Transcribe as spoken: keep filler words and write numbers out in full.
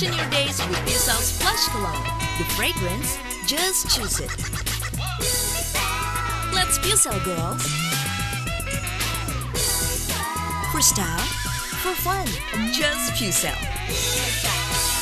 Freshen your days with Pucelle's Plush Cologne. The fragrance, just choose it. Let's Pucelle, girls. For style, for fun, just Pucelle.